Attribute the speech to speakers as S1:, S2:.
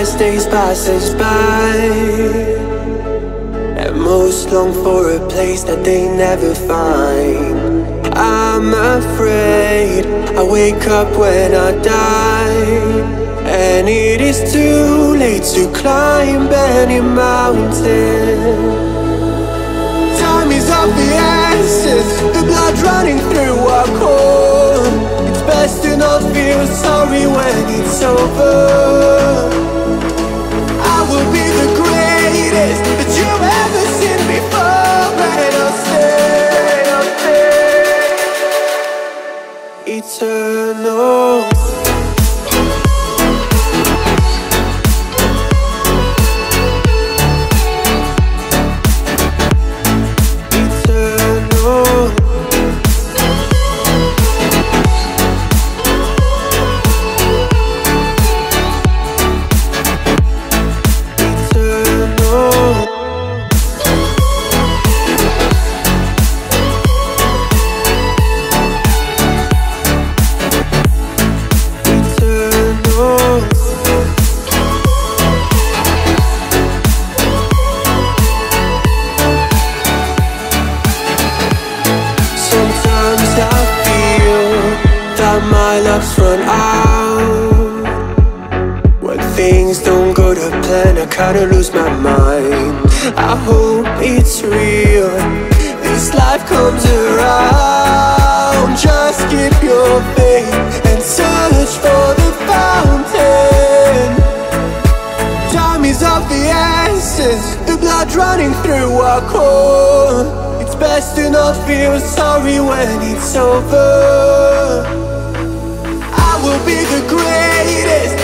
S1: as days pass us by, and most long for a place that they never find. I'm afraid I wake up when I die, and it is too late to climb any mountain. Time is of the essence, the blood running through our core. It's best to not feel sorry when it's over. I will be the greatest that you've ever seen before, and I'll stay eternal. My luck's run out. When things don't go to plan, I kinda lose my mind. I hope it's real, this life comes around. Just keep your faith and search for the fountain. Time is of the essence, the blood running through our core. It's best to not feel sorry when it's over. Will be the greatest